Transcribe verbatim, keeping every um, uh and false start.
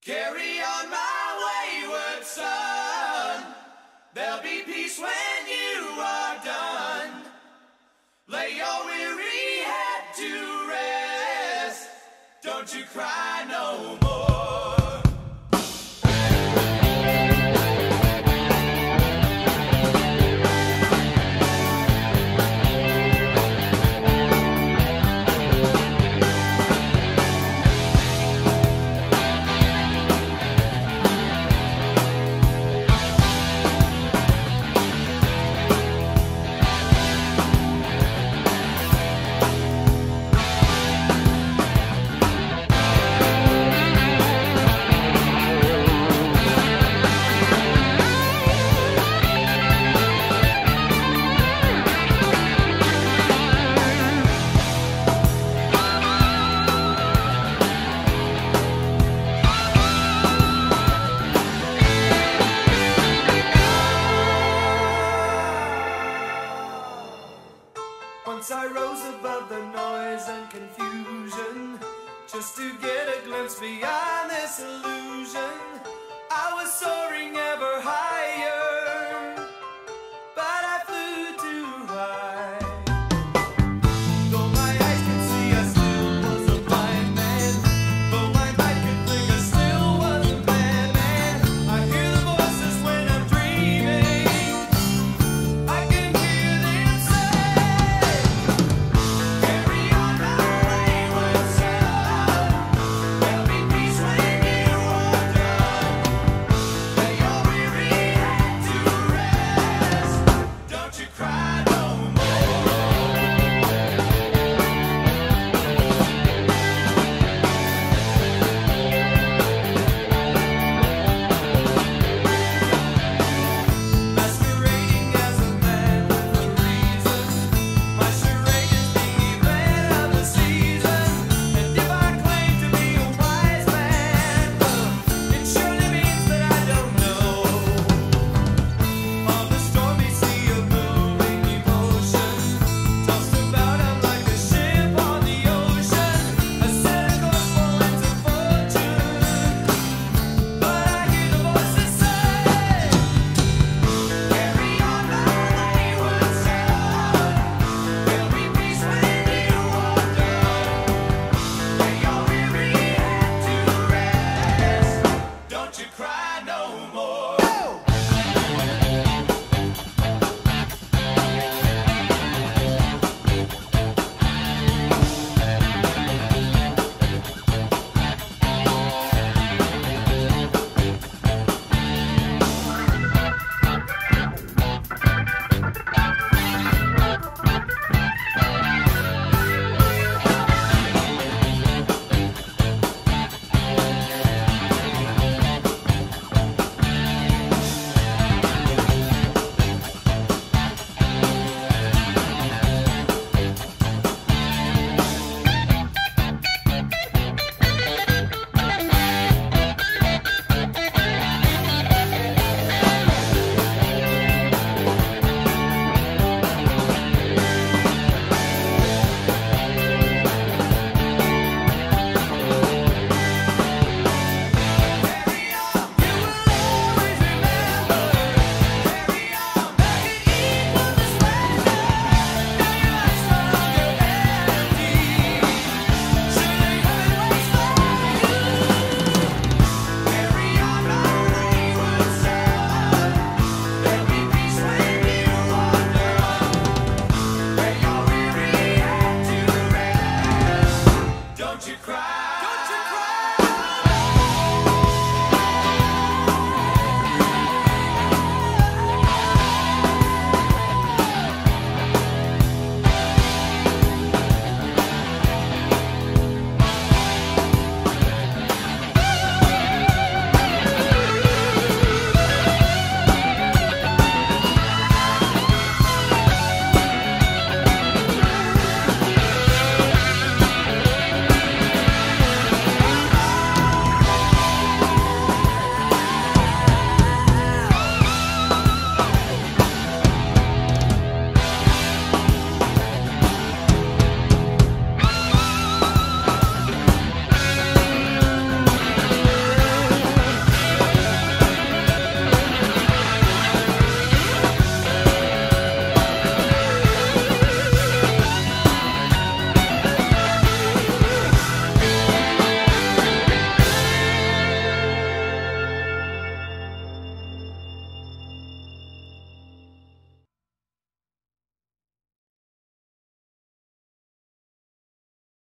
Carry on, my wayward son. There'll be peace when you are done. Lay your weary head to rest. Don't you cry no more. Once I rose above the noise and confusion, just to get a glimpse beyond this illusion. I was soaring ever higher, but I flew too high. Though my eyes could see, I still was a blind man. Though my mind could think, I still was a bad man. I hear the voices when I'm dreaming. I can hear them say, Don't you cry.